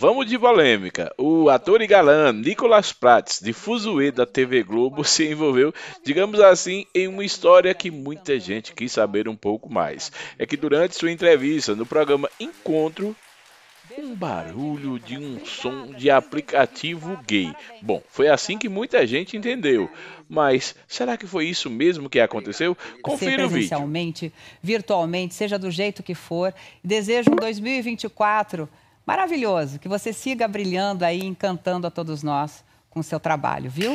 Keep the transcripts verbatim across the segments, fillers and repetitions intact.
Vamos de polêmica. O ator e galã Nicolas Prates, de Fuzuê da T V Globo, se envolveu, digamos assim, em uma história que muita gente quis saber um pouco mais. É que durante sua entrevista no programa Encontro, um barulho de um som de aplicativo gay. Bom, foi assim que muita gente entendeu. Mas será que foi isso mesmo que aconteceu? Ser Confira o vídeo. presencialmente, virtualmente, seja do jeito que for. Desejo um dois mil e vinte e quatro maravilhoso, que você siga brilhando aí, encantando a todos nós com o seu trabalho, viu?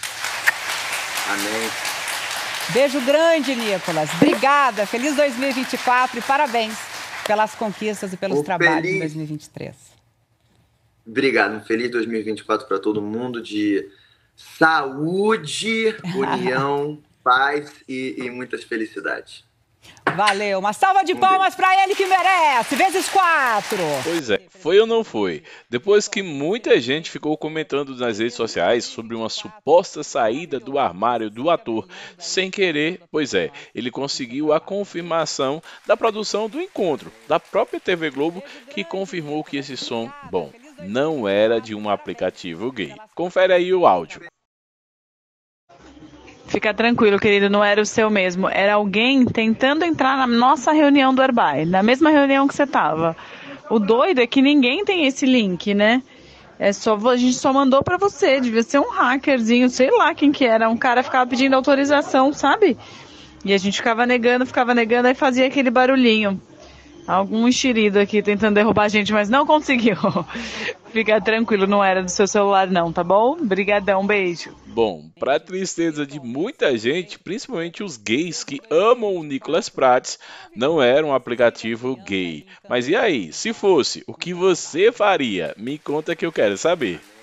Amém. Beijo grande, Nicolas. Obrigada. Feliz dois mil e vinte e quatro e parabéns pelas conquistas e pelos Ô, trabalhos feliz... de dois mil e vinte e três. Obrigado. Um feliz dois mil e vinte e quatro para todo mundo, de saúde, união, paz e, e muitas felicidades. Valeu. Uma salva de palmas para ele que merece. Vezes quatro. Pois é, foi ou não foi? Depois que muita gente ficou comentando nas redes sociais sobre uma suposta saída do armário do ator sem querer, pois é, ele conseguiu a confirmação da produção do encontro, da própria T V Globo, que confirmou que esse som, bom, não era de um aplicativo gay. Confere aí o áudio. Fica tranquilo, querido, não era o seu mesmo. Era alguém tentando entrar na nossa reunião do Herbal, na mesma reunião que você tava. O doido é que ninguém tem esse link, né? É só, a gente só mandou pra você, devia ser um hackerzinho, sei lá quem que era. Um cara ficava pedindo autorização, sabe? E a gente ficava negando, ficava negando, aí fazia aquele barulhinho. Algum enxerido aqui tentando derrubar a gente, mas não conseguiu. Fica tranquilo, não era do seu celular não, tá bom? Brigadão, beijo. Bom, para tristeza de muita gente, principalmente os gays que amam o Nicolas Prates, não era um aplicativo gay. Mas e aí, se fosse, o que você faria? Me conta que eu quero saber.